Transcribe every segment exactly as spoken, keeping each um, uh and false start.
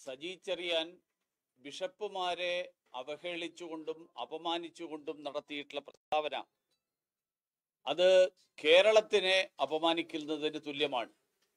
സജി ചെറിയാൻ ബിഷപ്പുമാരെ അവഹേളിച്ചുകൊണ്ടും അപമാനിച്ചുകൊണ്ടും നടത്തിയിട്ടുള്ള പ്രസ്താവന അത് കേരളത്തിനെ അപമാനിക്കുന്നതിന് തുല്യമാണ്.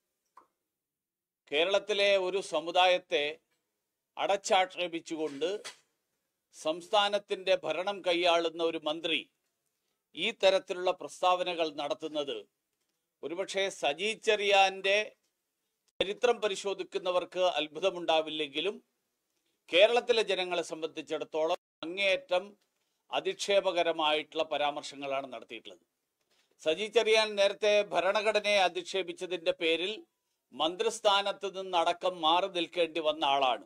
കേരളത്തിലെ ഒരു സമുദായത്തെ അടച്ചാക്ഷേപിച്ചുകൊണ്ട് സംസ്ഥാനത്തിന്റെ ഭരണം കൈയാളുന്ന ഒരു മന്ത്രി ഈ തരത്തിലുള്ള പ്രസ്താവനകൾ നടത്തുന്നത് ഒരുപക്ഷെ സജി ചെറിയാന്റെ ചരിത്രം പരിശോധിക്കുന്നവർക്ക് അത്ഭുതമുണ്ടാവില്ലെങ്കിലും കേരളത്തിലെ ജനങ്ങളെ സംബന്ധിച്ചിടത്തോളം അങ്ങേയറ്റം അധിക്ഷേപകരമായിട്ടുള്ള പരാമർശങ്ങളാണ് നടത്തിയിട്ടുള്ളത്. സജി ചെറിയാൻ നേരത്തെ ഭരണഘടനയെ അധിക്ഷേപിച്ചതിന്റെ പേരിൽ മന്ത്രിസ്ഥാനത്ത് നിന്നടക്കം മാറി നിൽക്കേണ്ടി വന്ന ആളാണ്.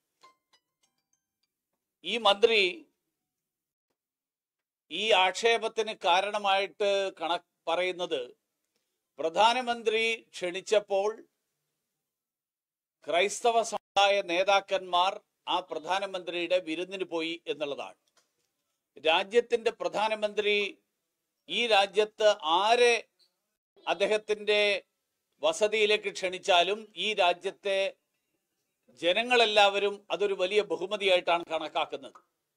ഈ മന്ത്രി ഈ ആക്ഷേപത്തിന് കാരണമായിട്ട് കണക്ക് പറയുന്നത് പ്രധാനമന്ത്രി ക്ഷണിച്ചപ്പോൾ ക്രൈസ്തവ സമുദായ നേതാക്കന്മാർ ആ പ്രധാനമന്ത്രിയുടെ വിരുന്നിന് പോയി എന്നുള്ളതാണ്. രാജ്യത്തിന്റെ പ്രധാനമന്ത്രി ഈ രാജ്യത്ത് ആരെ അദ്ദേഹത്തിന്റെ വസതിയിലേക്ക് ക്ഷണിച്ചാലും ഈ രാജ്യത്തെ ജനങ്ങളെല്ലാവരും അതൊരു വലിയ ബഹുമതിയായിട്ടാണ് കണക്കാക്കുന്നത്.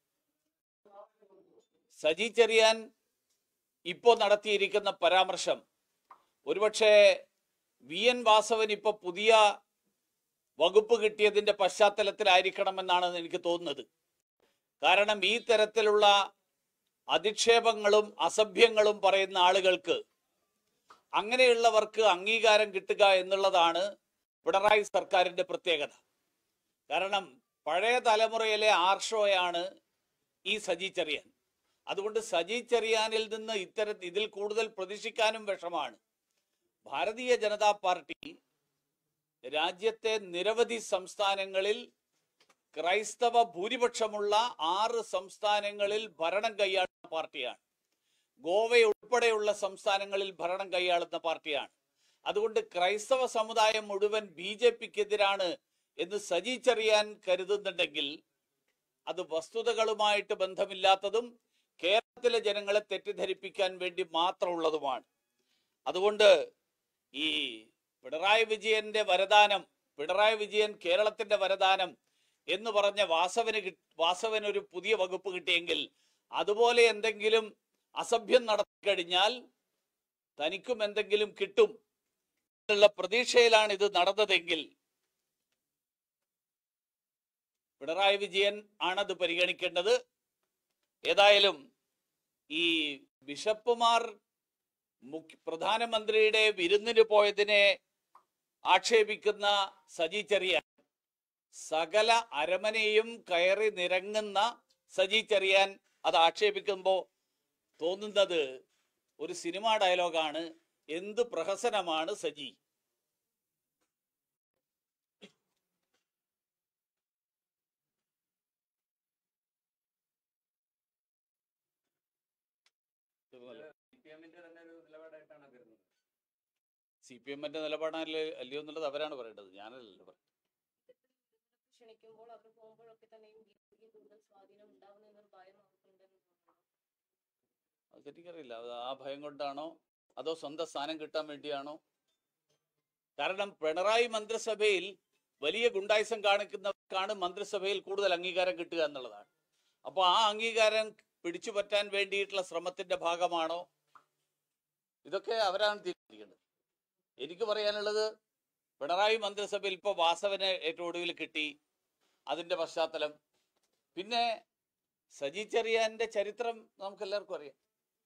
സജി ചെറിയാൻ ഇപ്പോ നടത്തിയിരിക്കുന്ന പരാമർശം ഒരുപക്ഷെ വി എൻ വാസവൻ ഇപ്പൊ പുതിയ വകുപ്പ് കിട്ടിയതിന്റെ പശ്ചാത്തലത്തിലായിരിക്കണമെന്നാണ് എനിക്ക് തോന്നുന്നത്. കാരണം ഈ തരത്തിലുള്ള അധിക്ഷേപങ്ങളും അസഭ്യങ്ങളും പറയുന്ന ആളുകൾക്ക്, അങ്ങനെയുള്ളവർക്ക് അംഗീകാരം കിട്ടുക എന്നുള്ളതാണ് പിണറായി സർക്കാരിന്റെ പ്രത്യേകത. കാരണം പഴയ തലമുറയിലെ ആർഷോയാണ് ഈ സജി ചെറിയാൻ. അതുകൊണ്ട് സജി ചെറിയാനിൽ നിന്ന് ഇത്തര ഇതിൽ കൂടുതൽ പ്രതീക്ഷിക്കാനും വിഷമാണ്. ഭാരതീയ ജനതാ പാർട്ടി രാജ്യത്തെ നിരവധി സംസ്ഥാനങ്ങളിൽ ക്രൈസ്തവ ഭൂരിപക്ഷമുള്ള ആറ് സംസ്ഥാനങ്ങളിൽ ഭരണം കൈയാളുന്ന പാർട്ടിയാണ്. ഗോവയുൾപ്പെടെയുള്ള സംസ്ഥാനങ്ങളിൽ ഭരണം കൈയാളുന്ന പാർട്ടിയാണ്. അതുകൊണ്ട് ക്രൈസ്തവ സമുദായം മുഴുവൻ ബി ജെ പിക്കെതിരാണ് എന്ന് സജി ചെറിയാൻ കരുതുന്നുണ്ടെങ്കിൽ അത് വസ്തുതകളുമായിട്ട് ബന്ധമില്ലാത്തതും കേരളത്തിലെ ജനങ്ങളെ തെറ്റിദ്ധരിപ്പിക്കാൻ വേണ്ടി മാത്രമുള്ളതുമാണ്. അതുകൊണ്ട് ഈ പിണറായി വിജയന്റെ വരദാനം, പിണറായി വിജയൻ കേരളത്തിന്റെ വരദാനം എന്ന് പറഞ്ഞ വാസവന് വാസവന് ഒരു പുതിയ വകുപ്പ് കിട്ടിയെങ്കിൽ അതുപോലെ എന്തെങ്കിലും അസഭ്യം നടത്തി കഴിഞ്ഞാൽ തനിക്കും എന്തെങ്കിലും കിട്ടും എന്നുള്ള പ്രതീക്ഷയിലാണ് ഇത് നടന്നതെങ്കിൽ പിണറായി വിജയൻ ആണത് പരിഗണിക്കേണ്ടത്. ഏതായാലും ഈ ബിഷപ്പുമാർ മുഖ്യ പ്രധാനമന്ത്രിയുടെ വിരുന്നിന് പോയതിനെ ആക്ഷേപിക്കുന്ന സജി ചെറിയാൻ, സകല അരമനയും കയറി നിരങ്ങുന്ന സജി ചെറിയാൻ അത് ആക്ഷേപിക്കുമ്പോൾ തോന്നുന്നത് ഒരു സിനിമാ ഡയലോഗാണ്. എന്ത് പ്രഹസനമാണ് സജി. സി പി എമ്മിന്റെ നിലപാടല്ലേ അല്ലയോ എന്നുള്ളത് അവരാണ് പറയേണ്ടത്, ഞാനല്ലല്ലോ പറയുന്നത്. അതെനിക്കറിയില്ല, ആ ഭയം കൊണ്ടാണോ അതോ സ്വന്തം സ്ഥാനം കിട്ടാൻ വേണ്ടിയാണോ? കാരണം പിണറായി മന്ത്രിസഭയിൽ വലിയ ഗുണ്ടായിസം കാണിക്കുന്നവർക്കാണ് മന്ത്രിസഭയിൽ കൂടുതൽ അംഗീകാരം കിട്ടുക എന്നുള്ളതാണ്. അപ്പൊ ആ അംഗീകാരം പിടിച്ചു പറ്റാൻ വേണ്ടിയിട്ടുള്ള ശ്രമത്തിന്റെ ഭാഗമാണോ? ഇതൊക്കെ അവരാണ് തീരുമാനിക്കേണ്ടത്. എനിക്ക് പറയാനുള്ളത്, പിണറായി മന്ത്രിസഭയിൽ ഇപ്പൊ വാസവന് ഏറ്റവും ഒടുവിൽ കിട്ടി, അതിന്റെ പശ്ചാത്തലം. പിന്നെ സജി ചെറിയാന്റെ ചരിത്രം നമുക്ക് എല്ലാവർക്കും അറിയാം.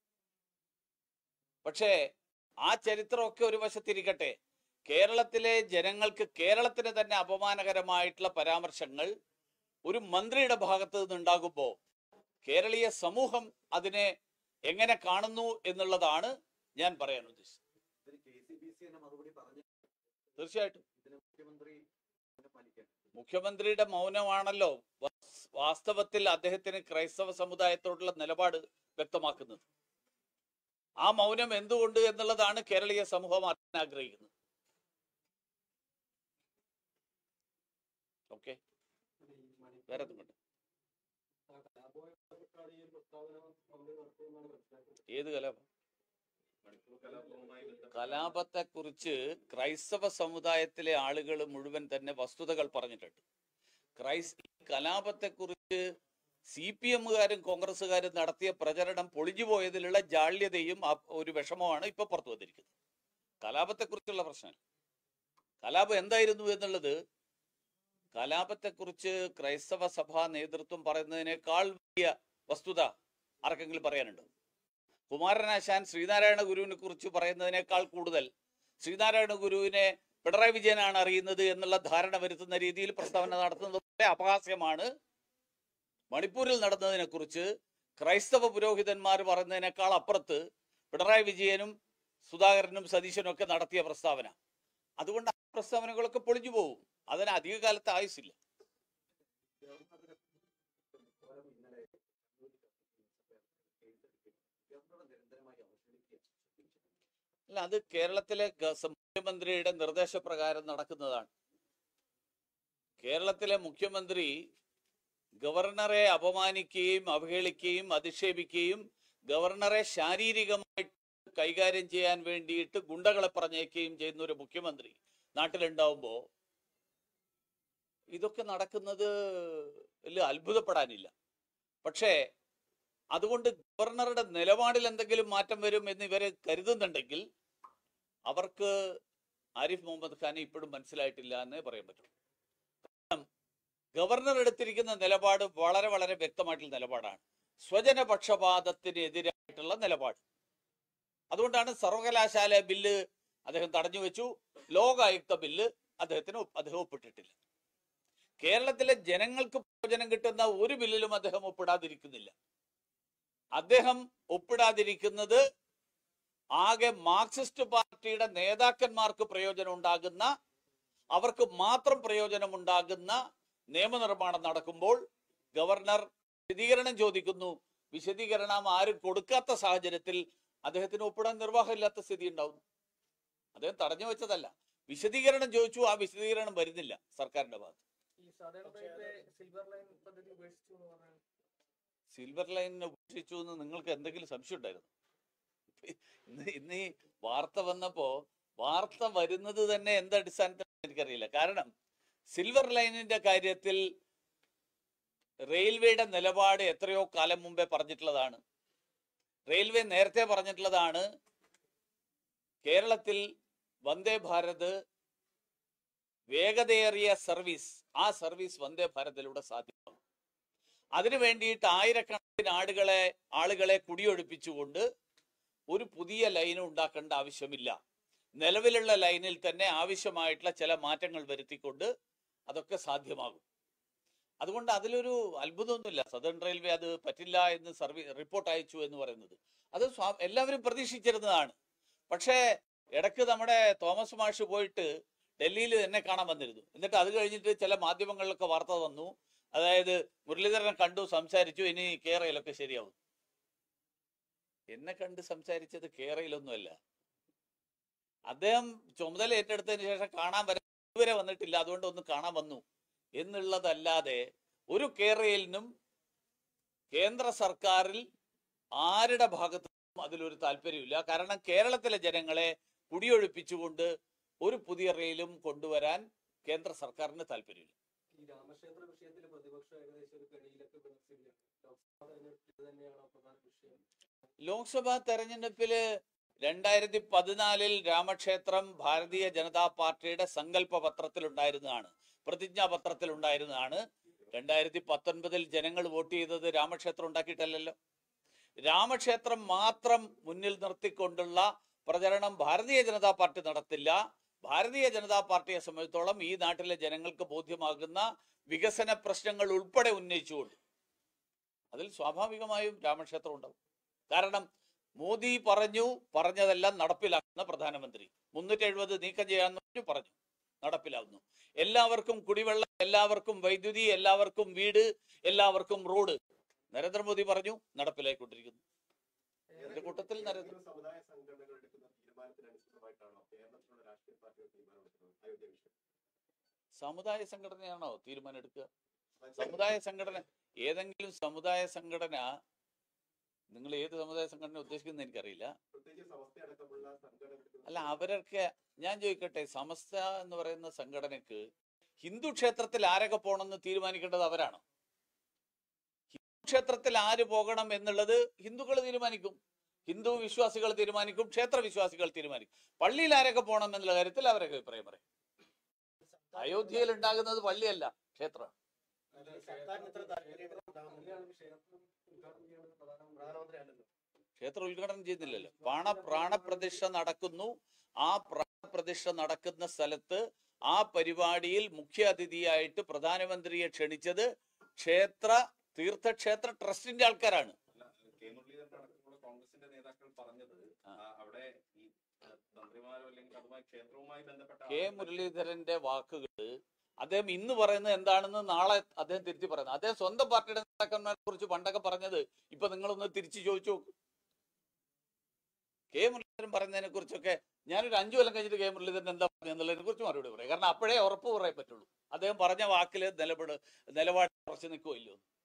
പക്ഷേ ആ ചരിത്രമൊക്കെ ഒരു വശത്തിരിക്കട്ടെ, കേരളത്തിലെ ജനങ്ങൾക്ക്, കേരളത്തിന് തന്നെ അപമാനകരമായിട്ടുള്ള പരാമർശങ്ങൾ ഒരു മന്ത്രിയുടെ ഭാഗത്ത് നിന്നുണ്ടാകുമ്പോൾ കേരളീയ സമൂഹം അതിനെ എങ്ങനെ കാണുന്നു എന്നുള്ളതാണ് ഞാൻ പറയാൻ ഉദ്ദേശിച്ചത്. തീർച്ചയായിട്ടും മുഖ്യമന്ത്രിയുടെ മൗനമാണല്ലോ വാസ്തവത്തിൽ അദ്ദേഹത്തിന് ക്രൈസ്തവ സമുദായത്തോടുള്ള നിലപാട് വ്യക്തമാക്കുന്നത്. ആ മൗനം എന്തുകൊണ്ട് എന്നുള്ളതാണ് കേരളീയ സമൂഹം അറിയാൻ ആഗ്രഹിക്കുന്നത്. ഓക്കെ, വേറെ എന്തുകൊണ്ട്? ഏത് കലാപം? കലാപത്തെ കുറിച്ച് ക്രൈസ്തവ സമുദായത്തിലെ ആളുകൾ മുഴുവൻ തന്നെ വസ്തുതകൾ പറഞ്ഞിട്ടുണ്ട്. ക്രൈസ്ത കലാപത്തെക്കുറിച്ച് സി പി എമ്മുകാരും കോൺഗ്രസ്സുകാരും നടത്തിയ പ്രചരണം പൊളിഞ്ഞു പോയതിലുള്ള ജാള്യതയും ഒരു വിഷമമാണ് ഇപ്പൊ പുറത്തു വന്നിരിക്കുന്നത്. കലാപത്തെക്കുറിച്ചുള്ള പ്രശ്നം, കലാപം എന്തായിരുന്നു എന്നുള്ളത്, കലാപത്തെക്കുറിച്ച് ക്രൈസ്തവ സഭാ നേതൃത്വം പറയുന്നതിനേക്കാൾ വലിയ വസ്തുത ആർക്കെങ്കിലും പറയാനുണ്ടോ? കുമാരനാശാൻ ശ്രീനാരായണ ഗുരുവിനെ കുറിച്ച് പറയുന്നതിനേക്കാൾ കൂടുതൽ ശ്രീനാരായണ ഗുരുവിനെ പിണറായി വിജയനാണ് അറിയുന്നത് എന്നുള്ള ധാരണ വരുത്തുന്ന രീതിയിൽ പ്രസ്താവന നടത്തുന്നത് അപഹാസ്യമാണ്. മണിപ്പൂരിൽ നടന്നതിനെ കുറിച്ച് ക്രൈസ്തവ പുരോഹിതന്മാർ പറയുന്നതിനേക്കാൾ അപ്പുറത്ത് പിണറായി വിജയനും സുധാകരനും സതീശനും ഒക്കെ നടത്തിയ പ്രസ്താവന. അതുകൊണ്ട് ആ പ്രസ്താവനകളൊക്കെ പൊളിഞ്ഞു പോകും. അതിന് അധിക കാലത്ത് ആയുസില്ല. അല്ല, അത് കേരളത്തിലെ മുഖ്യമന്ത്രിയുടെ നിർദ്ദേശപ്രകാരം നടക്കുന്നതാണ്. കേരളത്തിലെ മുഖ്യമന്ത്രി ഗവർണറെ അപമാനിക്കുകയും അവഹേളിക്കുകയും അധിക്ഷേപിക്കുകയും ഗവർണറെ ശാരീരികമായിട്ട് കൈകാര്യം ചെയ്യാൻ വേണ്ടിയിട്ട് ഗുണ്ടകളെ പറഞ്ഞേക്കുകയും ചെയ്യുന്ന ഒരു മുഖ്യമന്ത്രി നാട്ടിലുണ്ടാവുമ്പോ ഇതൊക്കെ നടക്കുന്നത് അത്ഭുതപ്പെടാനില്ല. പക്ഷേ അതുകൊണ്ട് ഗവർണറുടെ നിലപാടിൽ എന്തെങ്കിലും മാറ്റം വരും എന്ന് ഇവര് കരുതുന്നുണ്ടെങ്കിൽ അവർക്ക് ആരിഫ് മുഹമ്മദ് ഖാനെ ഇപ്പോഴും മനസ്സിലായിട്ടില്ല എന്നേ പറയാൻ പറ്റും. കാരണം ഗവർണർ എടുത്തിരിക്കുന്ന നിലപാട് വളരെ വളരെ വ്യക്തമായിട്ടുള്ള നിലപാടാണ്, സ്വജനപക്ഷപാതത്തിനെതിരായിട്ടുള്ള നിലപാട്. അതുകൊണ്ടാണ് സർവകലാശാല ബില്ല് അദ്ദേഹം തടഞ്ഞു വെച്ചു, ലോകായുക്ത ബില്ല് അദ്ദേഹത്തിന് അദ്ദേഹം ഒപ്പിട്ടിട്ടില്ല. കേരളത്തിലെ ജനങ്ങൾക്ക് പ്രയോജനം കിട്ടുന്ന ഒരു ബില്ലിലും അദ്ദേഹം ഒപ്പിടാതിരിക്കുന്നില്ല. അദ്ദേഹം ഒപ്പിടാതിരിക്കുന്നത് ആകെ മാർക്സിസ്റ്റ് പാർട്ടിയുടെ നേതാക്കന്മാർക്ക് പ്രയോജനം ഉണ്ടാകുന്ന, അവർക്ക് മാത്രം പ്രയോജനം ഉണ്ടാകുന്ന നിയമനിർമ്മാണം നടക്കുമ്പോൾ ഗവർണർ വിശദീകരണം ചോദിക്കുന്നു. വിശദീകരണം ആരും കൊടുക്കാത്ത സാഹചര്യത്തിൽ അദ്ദേഹത്തിന് ഒപ്പിടാൻ നിർവാഹമില്ലാത്ത സ്ഥിതി ഉണ്ടാവുന്നു. അദ്ദേഹം തടഞ്ഞു വെച്ചതല്ല, വിശദീകരണം ചോദിച്ചു, ആ വിശദീകരണം വരുന്നില്ല സർക്കാരിന്റെ ഭാഗത്ത്. സിൽവർ ലൈനിനെ ഉപേക്ഷിച്ചു എന്ന് നിങ്ങൾക്ക് എന്തെങ്കിലും സംശയം ഉണ്ടായിരുന്നു? ഇന്ന് ഇന്ന് ഈ വാർത്ത വന്നപ്പോ വാർത്ത വരുന്നത് തന്നെ എന്തടിസ്ഥാനത്തിലാണെന്ന് എനിക്കറിയില്ല. കാരണം സിൽവർ ലൈനിന്റെ കാര്യത്തിൽ റെയിൽവേയുടെ നിലപാട് എത്രയോ കാലം മുമ്പേ പറഞ്ഞിട്ടുള്ളതാണ്. റെയിൽവേ നേരത്തെ പറഞ്ഞിട്ടുള്ളതാണ്, കേരളത്തിൽ വന്ദേ ഭാരത് വേഗതയേറിയ സർവീസ്, ആ സർവീസ് വന്ദേ ഭാരതിലൂടെ സാധ്യമാകും. അതിനു വേണ്ടിയിട്ട് ആയിരക്കണക്കിന് ആളുകളെ ആളുകളെ കുടിയൊഴിപ്പിച്ചുകൊണ്ട് ഒരു പുതിയ ലൈൻ ഉണ്ടാക്കേണ്ട ആവശ്യമില്ല. നിലവിലുള്ള ലൈനിൽ തന്നെ ആവശ്യമായിട്ടുള്ള ചില മാറ്റങ്ങൾ വരുത്തിക്കൊണ്ട് അതൊക്കെ സാധ്യമാകും. അതുകൊണ്ട് അതിലൊരു അത്ഭുതമൊന്നുമില്ല. സദേൺ റെയിൽവേ അത് പറ്റില്ല എന്ന് സർവീസ് റിപ്പോർട്ട് അയച്ചു എന്ന് പറയുന്നത് അത് എല്ലാവരും പ്രതീക്ഷിച്ചിരുന്നതാണ്. പക്ഷേ ഇടയ്ക്ക് നമ്മുടെ തോമസ് മാഷ് പോയിട്ട് ഡൽഹിയിൽ എന്നെ കാണാൻ വന്നിരുന്നു. എന്നിട്ട് അത് കഴിഞ്ഞിട്ട് ചില മാധ്യമങ്ങളിലൊക്കെ വാർത്ത വന്നു, അതായത് മുരളീധരനെ കണ്ടു, സംസാരിച്ചു, ഇനി കേരളയിലൊക്കെ ശരിയാവും. എന്നെ കണ്ട് സംസാരിച്ചത് കേരളയിലൊന്നുമല്ല, അദ്ദേഹം ചുമതല ഏറ്റെടുത്തതിന് ശേഷം കാണാൻ വരെ ഇതുവരെ വന്നിട്ടില്ല, അതുകൊണ്ട് ഒന്ന് കാണാൻ വന്നു എന്നുള്ളതല്ലാതെ ഒരു കേരളയിലും കേന്ദ്ര സർക്കാരിൽ ആരുടെ ഭാഗത്തും അതിലൊരു താല്പര്യമില്ല. കാരണം കേരളത്തിലെ ജനങ്ങളെ കുടിയൊഴിപ്പിച്ചുകൊണ്ട് ഒരു പുതിയ റെയിലും കൊണ്ടുവരാൻ കേന്ദ്ര സർക്കാരിന് താല്പര്യമില്ല. ഈ രാമക്ഷേത്ര വിഷയത്തിൽ പ്രതിപക്ഷം ഏകദേശം ഒരു കെണിയിലൊക്കെ ലോക്സഭാ തെരഞ്ഞെടുപ്പില് രണ്ടായിരത്തി പതിനാലിൽ രാമക്ഷേത്രം ഭാരതീയ ജനതാ പാർട്ടിയുടെ സങ്കല്പ പത്രത്തിൽ ഉണ്ടായിരുന്നതാണ്, പ്രതിജ്ഞാപത്രത്തിൽ ഉണ്ടായിരുന്നതാണ്. രണ്ടായിരത്തി പത്തൊൻപതിൽ ജനങ്ങൾ വോട്ട് ചെയ്തത് രാമക്ഷേത്രം ഉണ്ടാക്കിയിട്ടല്ലല്ലോ. രാമക്ഷേത്രം മാത്രം മുന്നിൽ നിർത്തിക്കൊണ്ടുള്ള പ്രചരണം ഭാരതീയ ജനതാ പാർട്ടി നടത്തില്ല. ഭാരതീയ ജനതാ പാർട്ടിയെ സംബന്ധിച്ചോളം ഈ നാട്ടിലെ ജനങ്ങൾക്ക് ബോധ്യമാകുന്ന വികസന പ്രശ്നങ്ങൾ ഉൾപ്പെടെ ഉന്നയിച്ചുകൊണ്ട് അതിൽ സ്വാഭാവികമായും രാമക്ഷേത്രം ഉണ്ടാവും. കാരണം മോദി പറഞ്ഞു, പറഞ്ഞതെല്ലാം നടപ്പിലാക്കുന്ന പ്രധാനമന്ത്രി. മുന്നൂറ്റി എഴുപത് നീക്കം ചെയ്യാന്ന് പറഞ്ഞു, പറഞ്ഞു, നടപ്പിലാവുന്നു. എല്ലാവർക്കും കുടിവെള്ളം, എല്ലാവർക്കും വൈദ്യുതി, എല്ലാവർക്കും വീട്, എല്ലാവർക്കും റോഡ് നരേന്ദ്രമോദി പറഞ്ഞു, നടപ്പിലായിക്കൊണ്ടിരിക്കുന്നു. എന്റെ കൂട്ടത്തിൽ നരേന്ദ്ര സമുദായ സംഘടനയാണോ തീരുമാനം എടുക്കുക? സമുദായ സംഘടന, ഏതെങ്കിലും സമുദായ സംഘടന, നിങ്ങൾ ഏത് സമുദായ സംഘടന ഉദ്ദേശിക്കുന്നത് എനിക്കറിയില്ല. അല്ല, അവരൊക്കെ, ഞാൻ ചോദിക്കട്ടെ, സമസ്ത എന്ന് പറയുന്ന സംഘടനക്ക് ഹിന്ദു ക്ഷേത്രത്തിൽ ആരൊക്കെ പോകണമെന്ന് തീരുമാനിക്കേണ്ടത് അവരാണ്. ഹിന്ദു ക്ഷേത്രത്തിൽ ആര് പോകണം എന്നുള്ളത് ഹിന്ദുക്കൾ തീരുമാനിക്കും, ഹിന്ദു വിശ്വാസികൾ തീരുമാനിക്കും, ക്ഷേത്ര വിശ്വാസികൾ തീരുമാനിക്കും. പള്ളിയിൽ ആരൊക്കെ പോകണം എന്നുള്ള കാര്യത്തിൽ അവരൊക്കെ അഭിപ്രായം പറയും. അയോധ്യയിൽ ഉണ്ടാകുന്നത് പള്ളിയല്ല, ക്ഷേത്രമാണ്. ക്ഷേത്ര ഉദ്ഘാടനം ചെയ്യുന്നില്ലല്ലോ. പ്രാണ പ്രാണപ്രതിഷ്ഠ നടക്കുന്നു. ആ പ്രാണപ്രതിഷ്ഠ നടക്കുന്ന സ്ഥലത്ത് ആ പരിപാടിയിൽ മുഖ്യ അതിഥിയായിട്ട് പ്രധാനമന്ത്രിയെ ക്ഷണിച്ചത് ക്ഷേത്ര തീർത്ഥക്ഷേത്ര ട്രസ്റ്റിന്റെ ആൾക്കാരാണ്. കെ മുരളീധരൻ അടക്കമുള്ള കോൺഗ്രസിന്റെ നേതാക്കൾ പറഞ്ഞത് അവിടെ ഈ തന്ത്രിമാരോ അല്ലെങ്കിൽ അതുമായി ക്ഷേത്രവുമായി ബന്ധപ്പെട്ട കെ മുരളീധരന്റെ വാക്കുകൾ അദ്ദേഹം ഇന്ന് പറയുന്നത് എന്താണെന്ന് നാളെ അദ്ദേഹം തിരുത്തി പറയുന്നത്. അദ്ദേഹം സ്വന്തം പാർട്ടിയുടെ നേതാക്കന്മാരെ കുറിച്ച് പണ്ടൊക്കെ പറഞ്ഞത് ഇപ്പൊ നിങ്ങളൊന്ന് തിരിച്ചു ചോദിച്ചു നോക്കും. കെ മുരളീധരൻ പറയുന്നതിനെ കുറിച്ചൊക്കെ ഞാനൊരു അഞ്ചു കൊല്ലം കഴിഞ്ഞിട്ട് കെ മുരളീധരൻ എന്താ പറഞ്ഞത് എന്നുള്ളതിനെ കുറിച്ച് മറുപടി പറയാം. കാരണം അപ്പോഴേ ഉറപ്പ് പറയാൻ പറ്റുള്ളൂ അദ്ദേഹം പറഞ്ഞ വാക്കില് നിലപാട് നിലപാട് ഉറച്ചു നിൽക്കുമല്ലോ.